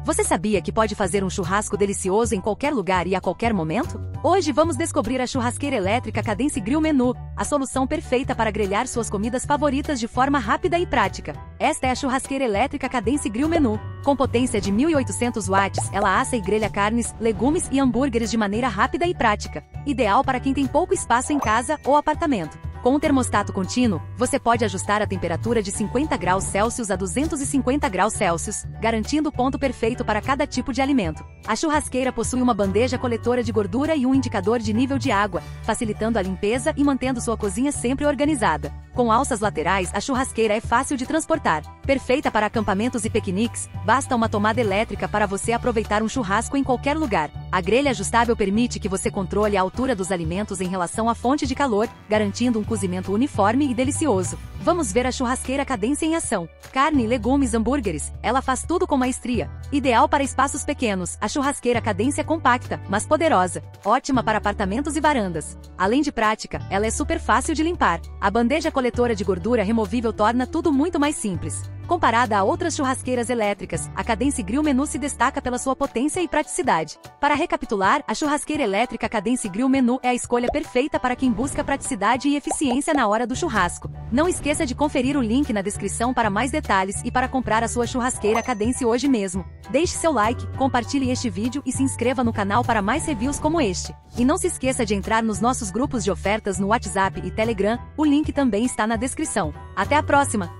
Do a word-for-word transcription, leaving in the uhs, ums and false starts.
Você sabia que pode fazer um churrasco delicioso em qualquer lugar e a qualquer momento? Hoje vamos descobrir a churrasqueira elétrica Cadence Grill Menu, a solução perfeita para grelhar suas comidas favoritas de forma rápida e prática. Esta é a churrasqueira elétrica Cadence Grill Menu. Com potência de mil e oitocentos watts, ela assa e grelha carnes, legumes e hambúrgueres de maneira rápida e prática. Ideal para quem tem pouco espaço em casa ou apartamento. Com um termostato contínuo, você pode ajustar a temperatura de cinquenta graus Celsius a duzentos e cinquenta graus Celsius, garantindo o ponto perfeito para cada tipo de alimento. A churrasqueira possui uma bandeja coletora de gordura e um indicador de nível de água, facilitando a limpeza e mantendo sua cozinha sempre organizada. Com alças laterais, a churrasqueira é fácil de transportar. Perfeita para acampamentos e piqueniques, basta uma tomada elétrica para você aproveitar um churrasco em qualquer lugar. A grelha ajustável permite que você controle a altura dos alimentos em relação à fonte de calor, garantindo um cozimento uniforme e delicioso. Vamos ver a churrasqueira Cadence em ação. Carne, legumes, hambúrgueres, ela faz tudo com maestria. Ideal para espaços pequenos, a churrasqueira Cadence é compacta, mas poderosa. Ótima para apartamentos e varandas. Além de prática, ela é super fácil de limpar. A bandeja coletora de gordura removível torna tudo muito mais simples. Comparada a outras churrasqueiras elétricas, a Cadence Grill Menu se destaca pela sua potência e praticidade. Para recapitular, a churrasqueira elétrica Cadence Grill Menu é a escolha perfeita para quem busca praticidade e eficiência na hora do churrasco. Não esqueça de conferir o link na descrição para mais detalhes e para comprar a sua churrasqueira Cadence hoje mesmo. Deixe seu like, compartilhe este vídeo e se inscreva no canal para mais reviews como este. E não se esqueça de entrar nos nossos grupos de ofertas no WhatsApp e Telegram, o link também está na descrição. Até a próxima!